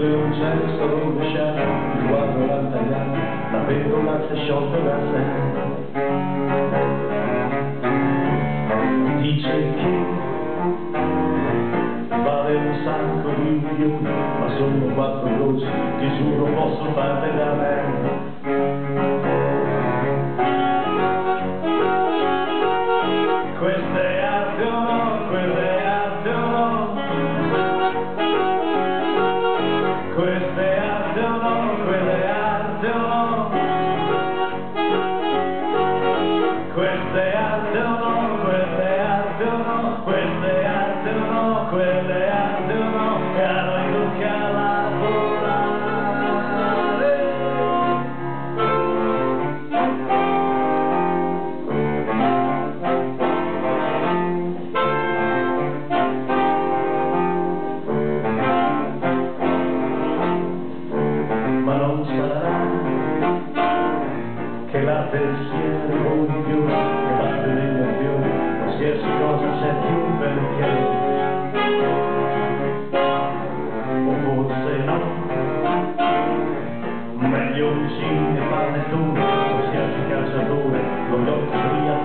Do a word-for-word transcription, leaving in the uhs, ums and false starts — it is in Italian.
Oltre un cielo rovesciato, il quadro l'ha tagliato, la pentola si è sciolta da sé. Dice che vale un sacco di milioni, ma sono quattro gocce, ti giuro posso farle da me. Questa è arte o no, questa è arte o no, questa è arte o no, quella è arte o no, questa è arte o no, questa è arte o no, questa è arte o no, quella è arte o no, e a noi tocca lavorare. Ma non sarà che l'arte sia rivoluzione, che l'arte dell'azione, qualsiasi cosa c'è più perché, o forse no, meglio vicini e panettone, qualsiasi calciatore con gli occhi